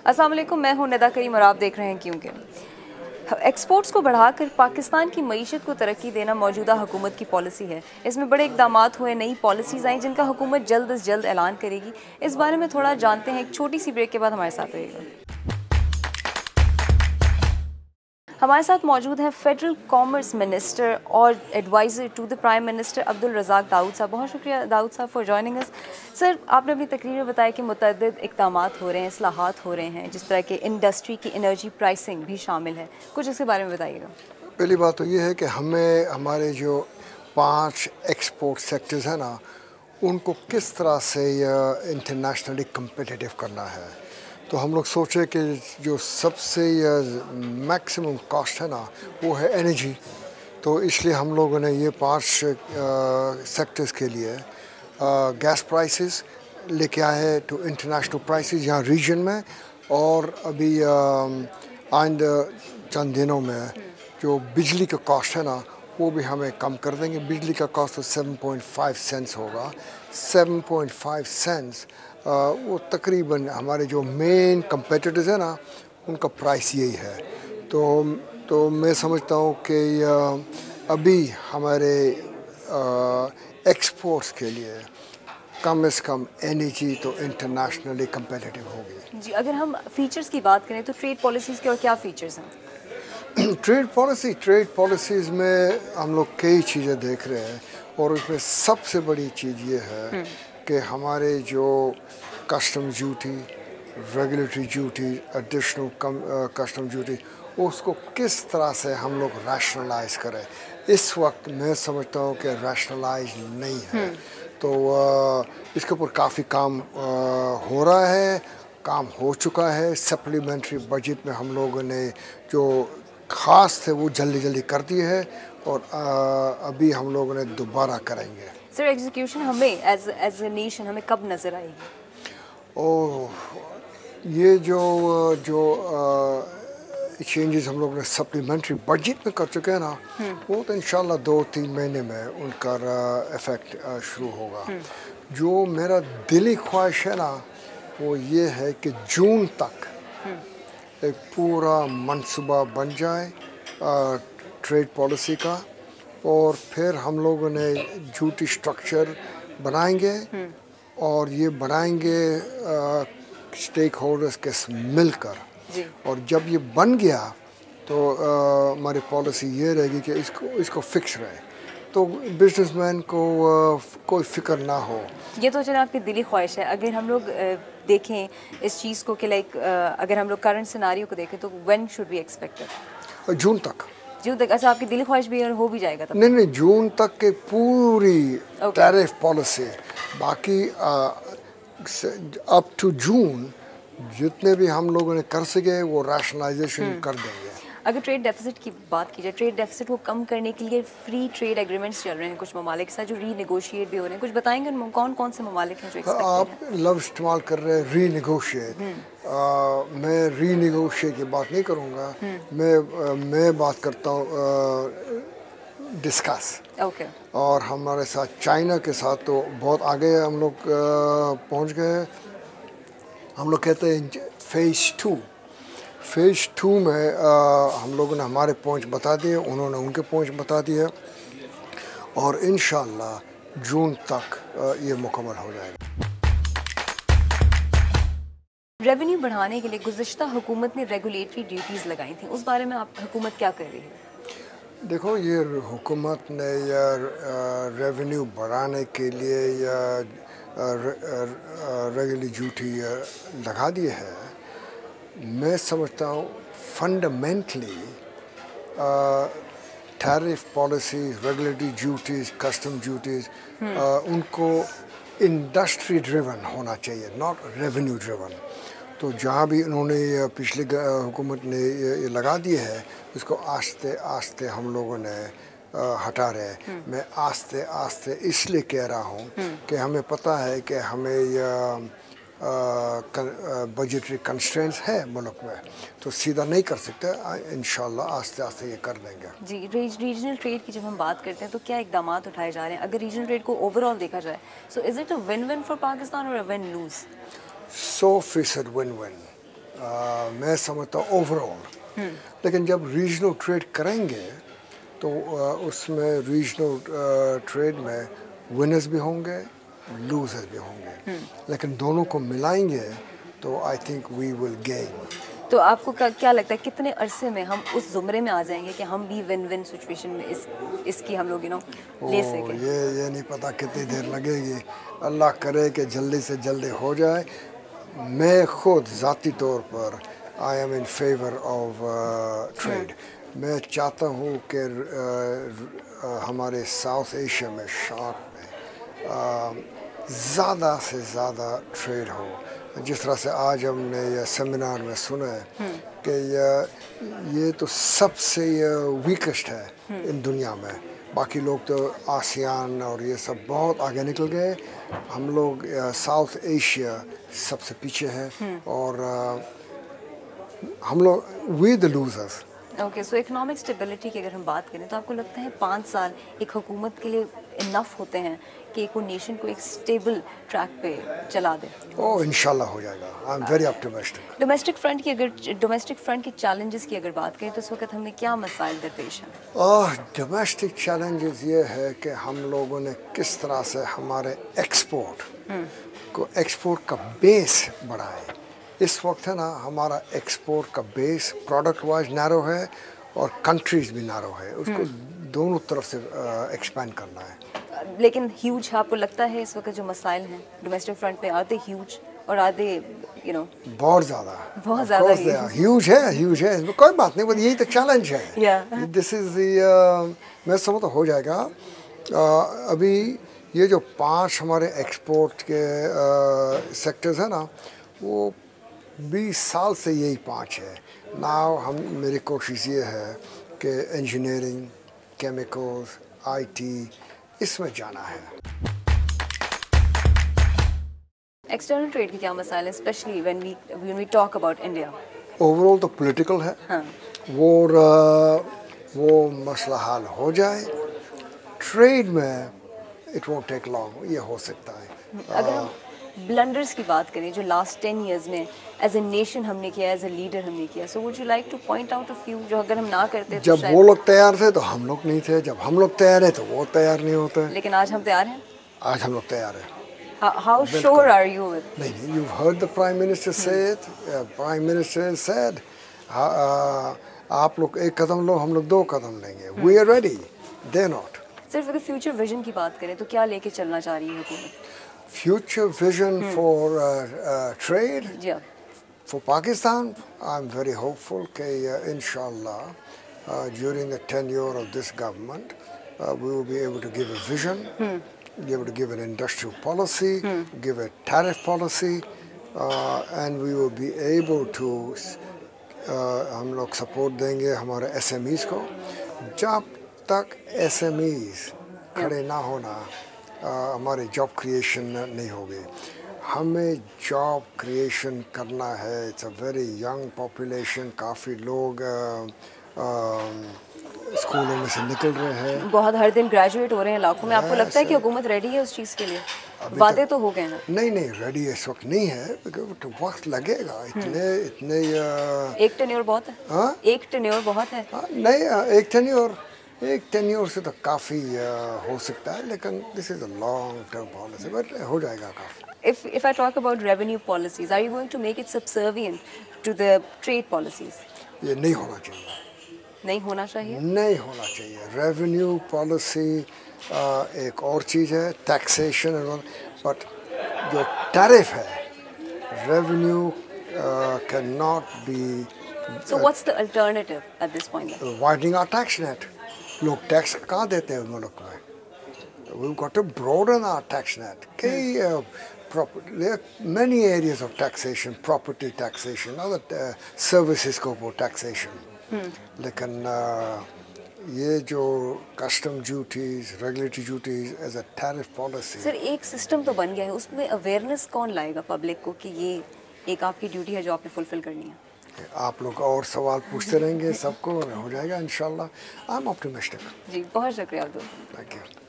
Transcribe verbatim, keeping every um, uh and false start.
अस्सलाम वालेकुम, मैं हूँ निदा करीम और आप देख रहे हैं क्योंकि एक्सपोर्ट्स को बढ़ाकर पाकिस्तान की मईशत को तरक्की देना मौजूदा हुकूमत की पॉलिसी है। इसमें बड़े इक़दामात हुए, नई पॉलिसीज़ आई जिनका हुकूमत जल्द अज जल्द ऐलान करेगी। इस बारे में थोड़ा जानते हैं, एक छोटी सी ब्रेक के बाद हमारे साथ रहिएगा। हमारे साथ मौजूद है फेडरल कॉमर्स मिनिस्टर और adviser to the prime minister Abdul Razak Dawood साहब। बहुत शुक्रिया दाऊद साहब फॉर जॉइनिंग अस। सर, आपने अपनी तकरीर में बताया कि मुतअद्दिद इक़दामात हो रहे हैं, इस्लाहात हो रहे हैं, जिस तरह के इंडस्ट्री की एनर्जी प्राइसिंग भी शामिल है। कुछ इसके बारे में बताइएगा। पहली बात तो ये है कि हमें हमारे जो पांच एक्सपोर्ट सेक्टर्स हैं ना, उनको किस तरह से इंटरनेशनली कम्पिटिटिव करना है। तो हम लोग सोचे कि जो सबसे मैक्सिमम कॉस्ट है ना, वो है एनर्जी। तो इसलिए हम लोगों ने ये पांच सेक्टर्स के लिए गैस प्राइसेस लेके आए हैं टू इंटरनेशनल प्राइसेस यहाँ रीजन में। और अभी आइंदा चंद दिनों में जो बिजली का कॉस्ट है ना, वो भी हमें कम कर देंगे। बिजली का कॉस्ट तो सेवन पॉइंट फाइव सेंट्स होगा। सेवन पॉइंट फाइव सेंट्स वो तकरीबन हमारे जो मेन कंपेटिटर्स हैं ना, उनका प्राइस यही है। तो तो मैं समझता हूँ कि अभी हमारे एक्सपोर्ट्स के लिए कम से कम एनर्जी तो इंटरनेशनली कंपेटिटिव होगी। जी, अगर हम फीचर्स की बात करें तो ट्रेड पॉलिसीज़ के और क्या फ़ीचर्स हैं? ट्रेड पॉलिसी ट्रेड पॉलिसीज़ में हम लोग कई चीज़ें देख रहे हैं, और उसमें सबसे बड़ी चीज़ ये है कि हमारे जो custom duty, regulatory duty, additional custom duty, उसको किस तरह से हम लोग रैशनलाइज करें। इस वक्त मैं समझता हूँ कि रैशनलाइज नहीं है। तो इसके ऊपर काफ़ी काम हो रहा है, काम हो चुका है। सप्लीमेंट्री बजट में हम लोगों ने जो ख़ास थे वो जल्दी जल्दी कर दिए है, और अभी हम लोगों ने दोबारा करेंगे। सर, एग्जीक्यूशन हमें एज एज ए नेशन हमें कब नज़र आएगी? ओह, ये जो जो चेंजेस हम लोग ने सप्लीमेंट्री बजट में कर चुके हैं ना, वो तो इंशाल्लाह दो तीन महीने में उनका इफ़ेक्ट शुरू होगा। जो मेरा दिली ख्वाहिश है ना, वो ये है कि जून तक एक पूरा मनसूबा बन जाए ट्रेड पॉलिसी का, और फिर हम लोगों ने ड्यूटी स्ट्रक्चर बनाएंगे, और ये बनाएंगे स्टेक होल्डर्स के मिलकर। और जब ये बन गया तो हमारी पॉलिसी ये रहेगी कि इसको इसको फिक्स रहे, तो बिजनेसमैन को आ, कोई फिक्र ना हो। ये तो चलो आपकी दिली ख्वाहिश है। अगर हम लोग देखें इस चीज़ को कि लाइक अगर हम लोग करंट सिनारियो को देखें तो when should we expect it? जून तक। जून तक? अच्छा, आपकी दिली ख्वाहिश भी हो भी जाएगा तब? नहीं नहीं, जून तक के पूरी टैरिफ पॉलिसी, बाकी अप टू जून जितने भी हम लोगों ने कर सके वो रैशनलाइजेशन कर देंगे। अगर ट्रेड डेफिसिट की बात की जाए, ट्रेड डेफिसिट को कम करने के लिए फ्री ट्रेड एग्रीमेंट्स चल रहे हैं कुछ ममालिक के साथ, जो रीनेगोशिएट भी हो रहे हैं। कुछ बताएंगे कौन कौन से ममालिक हैं जो एक्सपेक्ट आप लफ्ज़ इस्तेमाल कर रहे हैं रीनेगोशिएट। मैं रीनेगोशिएट की बात नहीं करूँगा, मैं आ, मैं बात करता हूँ डिस्कस। ओके। और हमारे साथ चाइना के साथ तो बहुत आगे हम लोग पहुँच गए। हम लोग कहते हैं फेज़ टू फेज़ टू में आ, हम लोगों ने हमारे पॉइंट बता दिए, उन्होंने उनके पॉइंट बता दिए, और इंशाल्लाह जून तक आ, ये मुकम्मल हो जाएगा। रेवेन्यू बढ़ाने के लिए गुज़िश्ता हुकूमत ने रेगुलेटरी ड्यूटीज़ लगाई थी, उस बारे में आप हुकूमत क्या कर रही है? देखो, ये हुकूमत ने या रेवेन्यू बढ़ाने के लिए या रेगुलर ड्यूटी लगा दी है। मैं समझता हूँ fundamentally tariff policy, regulatory duties, custom duties, उनको इंडस्ट्री ड्रिवन होना चाहिए, नॉट रेवेन्यू ड्रिवन। तो जहाँ भी उन्होंने पिछली हुकूमत ने ये लगा दिए है, इसको आस्ते आस्ते हम लोगों ने हटा रहे हैं। मैं आस्ते आस्ते इसलिए कह रहा हूँ कि हमें पता है कि हमें बजटरी कंस्ट्रेंट्स है मुल्क में, तो सीधा नहीं कर सकते। इंशाल्लाह आस्ते आस्ते ये कर देंगे। जी, रीजनल ट्रेड की जब हम बात करते हैं तो क्या इकदाम उठाए जा रहे हैं? अगर रीजनल ट्रेड को ओवरऑल देखा जाए, so is it a win win for Pakistan और अ विन लूज? सौ फीसद विन विन। मैं समझता हूँ ओवर ऑल, लेकिन जब रीजनल ट्रेड करेंगे तो उसमें रीजनल ट्रेड में विनर्स भी होंगे, लूजर्स भी होंगे, लेकिन दोनों को मिलाएंगे तो I think we will gain. तो आपको क्या लगता है कितने अरसे में हम उस ज़ुमरे में आ जाएंगे कि हम भी विन विन सिचुएशन में इस इसकी हम लोग यू नो ले सकें? ये ये नहीं पता कितनी देर लगेगी, अल्लाह करे कि जल्दी से जल्दी हो जाए। मैं खुद ज़ाती तौर पर I am in favour of trade. मैं चाहता हूँ कि हमारे साउथ एशिया में शार्क में ज़्यादा से ज़्यादा ट्रेड हो। जिस तरह से आज हमने ये सेमिनार में सुना है कि ये तो सबसे वीकेस्ट है इन दुनिया में, बाकी लोग तो आसियान और ये सब बहुत आगे निकल गए, हम लोग साउथ एशिया सबसे पीछे है और हम लोग we the losers. Okay, so economic stability की अगर हम बात करें तो आपको लगता है पाँच साल एक हुकूमत के लिए इनफ होते हैं कि एक नेशन को एक स्टेबल ट्रैक पे चला दे? ओह इंशाल्लाह हो जाएगा, I am very optimistic. Domestic front की अगर डोमेस्टिक फ्रंट के चैलेंजेस की अगर बात करें तो इस वक्त हमें क्या मसाइल दरपेश हैं? डोमेस्टिक चैलेंजेस ये है कि हम लोगों ने किस तरह से हमारे एक्सपोर्ट को एक्सपोर्ट का बेस बढ़ाए। इस वक्त है ना हमारा एक्सपोर्ट का बेस प्रोडक्ट वाइज नैरो है और कंट्रीज भी नैरो है, उसको दोनों तरफ से एक्सपैंड करना है। लेकिन ह्यूज आपको लगता है इस वक्त जो मसाइल हैं डोमेस्टिक फ्रंट पे आते ह्यूज और आते यू नो बहुत ज़्यादा बहुत ज़्यादा ह्यूज है ह्यूज है इसमें कोई बात नहीं, यही तो चैलेंज है। दिस इज़ द मैं समझता हो जाएगा। uh, अभी ये जो पांच हमारे एक्सपोर्ट के सेक्टर्स हैं ना वो बीस साल से यही पांच है। नाउ हम मेरी कोशिश ये है कि इंजीनियरिंग, केमिकल्स, आईटी इसमें जाना है। एक्सटर्नल ट्रेड के क्या मसाइल हैं, especially when we when we talk about India? Overall तो पॉलिटिकल है, हाँ। वो वो मसला हल हो जाए। ट्रेड में इट वोंट टेक लॉन्ग, ये हो सकता है। अगर हम ब्लंडर्स की बात करें जो लास्ट टेन इयर्स में एज ए नेशन हमने किया, एज ए लीडर हमने किया, so would you like to point out a few जो अगर हम ना करते जब तो वो लोग तैयार थे तो हम लोग नहीं थे, जब हम लोग तैयार है तो वो तैयार नहीं होते। लेकिन आज हम तैयार हैं, आज हम लोग तैयार हैं। How sure are you with? नहीं नहीं, you heard the prime minister से इट, प्राइम मिनिस्टर सेड आप लोग एक कदम लो, हम लोग दो कदम लेंगे। We are ready, they not. सिर्फ अगर फ्यूचर विजन की बात करें तो क्या लेके चलना चाह रही है हुकूमत? Future vision hmm. for uh, uh, trade yeah. for Pakistan, I'm very hopeful that uh, inshallah uh, during the tenure of this government uh, we will be able to give a vision, hmm. be able to give an industrial policy, hmm. give a tariff policy, uh, and we will be able to uh, हम लोग support देंगे हमारे S M Es को। जब तक S M Es खड़े ना होना हमारे जॉब क्रिएशन नहीं होगी। हमें जॉब क्रिएशन करना है। It's a very young population, काफ़ी लोग स्कूलों में से निकल रहे हैं, बहुत हर दिन ग्रेजुएट हो रहे हैं लाखों में। आपको लगता है कि हुकूमत रेडी है उस चीज़ के लिए? वादे तो हो गए ना? नहीं नहीं, रेडी इस वक्त नहीं है, वक्त लगेगा। इतने इतने एक टेन्योर बहुत है। हाँ, एक टेन्योर बहुत है। नहीं, एक टेन्योर एक टेन्योर से तो काफ़ी हो सकता है, लेकिन this is a long term policy, but हो जाएगा काफ़ी। If if I talk about revenue policies, are you going to make it subservient to the trade policies? ये नहीं होना चाहिए। नहीं होना चाहिए? नहीं होना चाहिए। रेवेन्यू पॉलिसी एक और चीज़ है, टैक्सेशन, बट जो टैरिफ है, revenue can not be. So what's the alternative at this point? Widening our tax net. लोग टैक्स कहाँ देते हैं मुल्क में? We've got to broaden our tax net. कई there are many areas of taxation, property taxation, other uh, services को वो taxation. लेकिन ये जो custom duties, regulatory duties as a tariff policy. Sir एक सिस्टम तो बन गया है, उसमें अवेयरनेस कौन लाएगा पब्लिक को कि ये एक आपकी ड्यूटी है जो आपने फुलफिल करनी है? आप लोग और सवाल पूछते रहेंगे, सबको हो जाएगा इंशाल्लाह। I am optimistic. जी, बहुत शुक्रिया अब्दुल। Thank you.